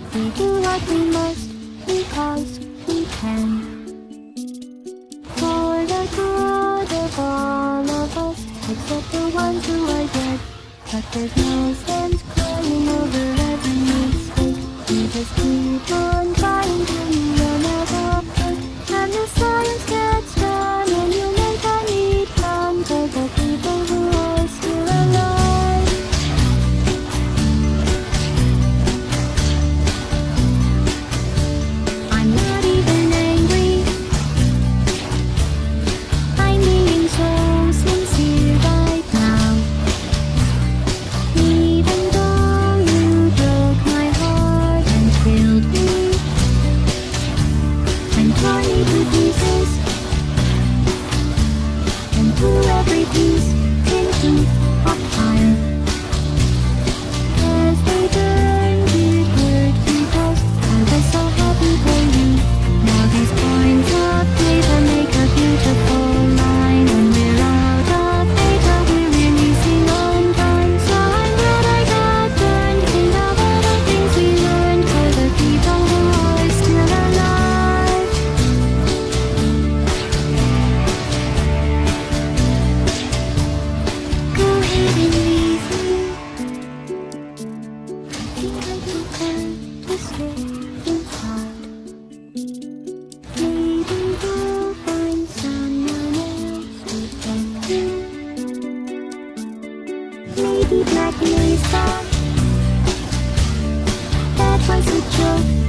We do what we must, because we can. For the good of all of us, except the ones who are dead. But there's no sense crying over every mistake. We just keep on trying till you run out of hope. And the science gets done, and you make a neat plan for the people who are still alive. I'm not even angry. I'm being so sincere right now. Even though you broke my heart and killed me and tore me to pieces and threw every piece into a fire. As they burned, it hurt because I was so happy for you. Now these points of data make a beautiful line, and we're out of data, we're releasing on time. So I'm glad I got burned. Think of all the things we learned for the people who are still alive. Go ahead and leave me. I think I prefer to stay inside. Maybe we'll find someone else who can do. Maybe Black Mesa. That was a joke.